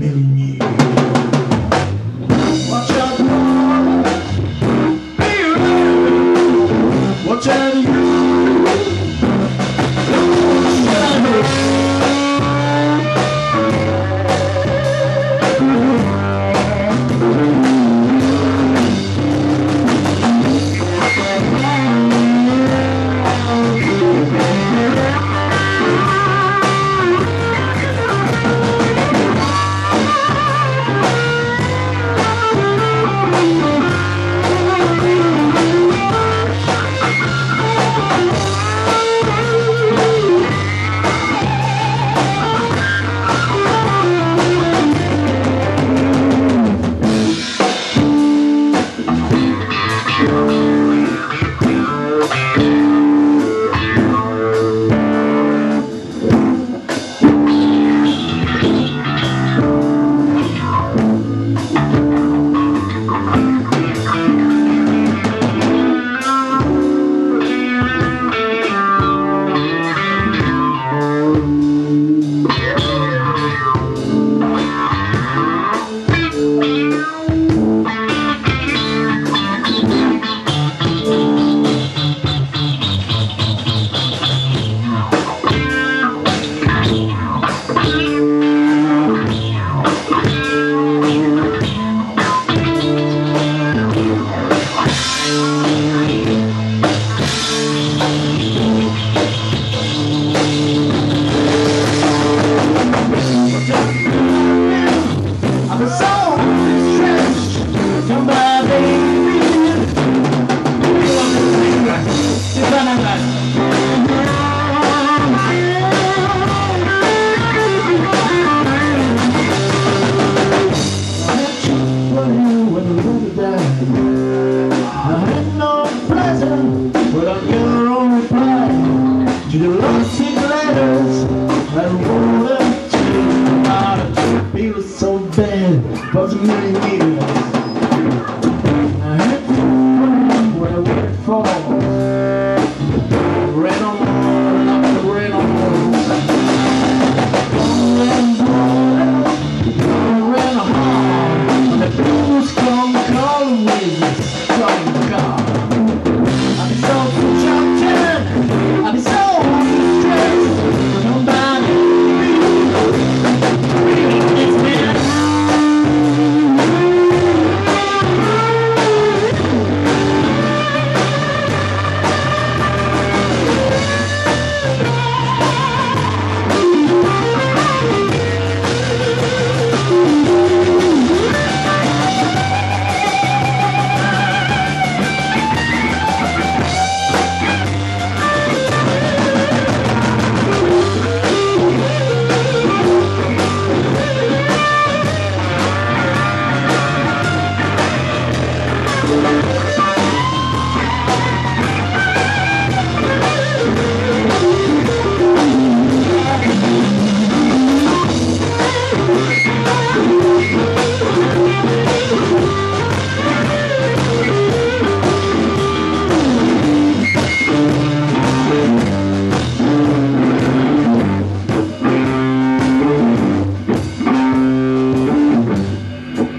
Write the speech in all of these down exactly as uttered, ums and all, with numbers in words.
telling you. Watch out, boy. Baby, watch out, you. To the lost letters that rolled up to the bottom, feel so bad for so many years. I had to run where I went for, ran on more, up the ran on more. Ran on, ran hard, and the blues come calling with strong car. I'm so jumping, I'm so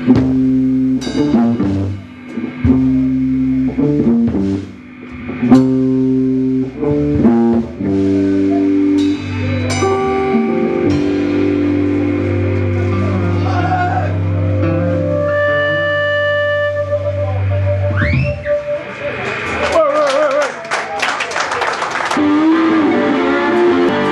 Mm-hmm.